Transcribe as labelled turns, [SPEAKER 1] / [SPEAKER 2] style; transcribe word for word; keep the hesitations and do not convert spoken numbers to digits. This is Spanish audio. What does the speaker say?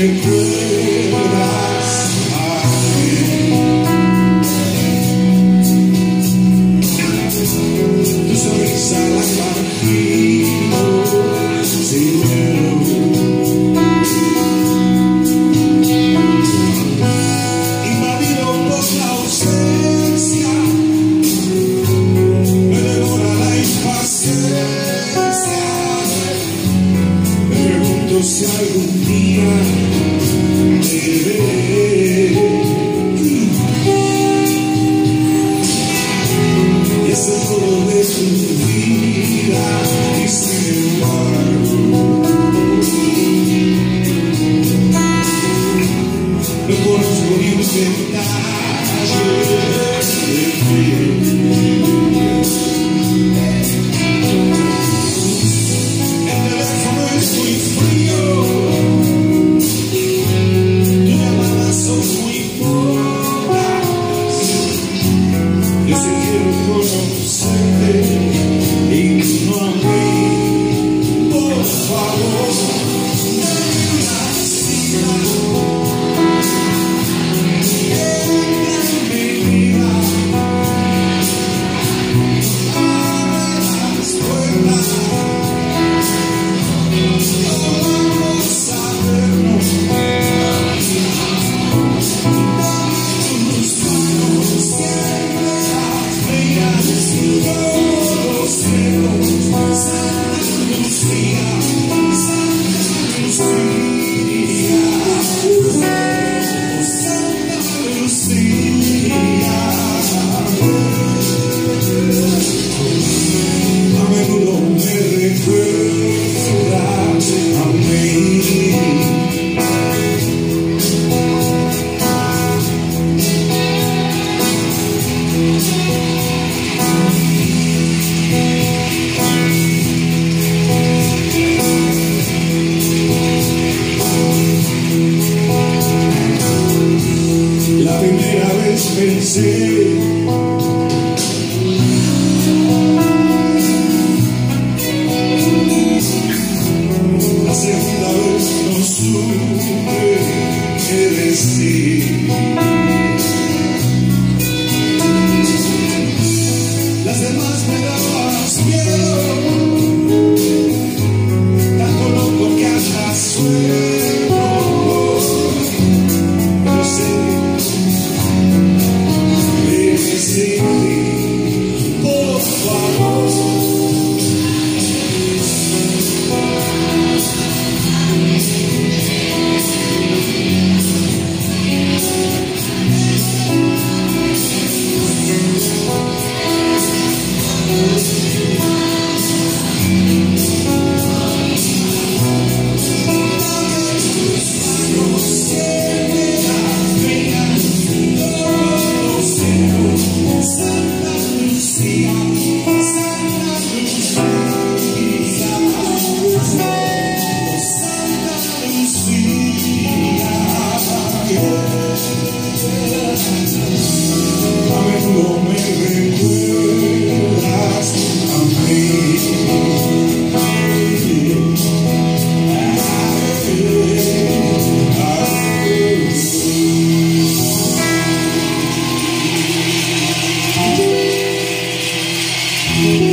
[SPEAKER 1] recuerdas a mí. Tu sonrisa la imagino sin miedo. Invadido por la ausencia, me devora la impaciencia. Me pregunto si algún día te veré. Y es el todo de tu vida, y sin embargo no conozco ni un detalle de ti. El teléfono es muy frío, tus llamadas son muy pocas. Yo sí quiero conocerte y tú no a mí. Por favor, dame una cita. Entra en mi vida, abre las puertas. Vamos a vernos. Dame tus manos, siempre las mías, todos los cielos. Santa Lucía, Santa Lucía, oh Santa Lucía. A menudo me recuerdas a mí. La primera vez pensé, la segunda vez no supe qué decir. Las demás me dabas miedo, tanto loco que hasta sueño. Yo sé que sin ti, por favor. A menudo me recuerdas a mí. Ay, ay, ay.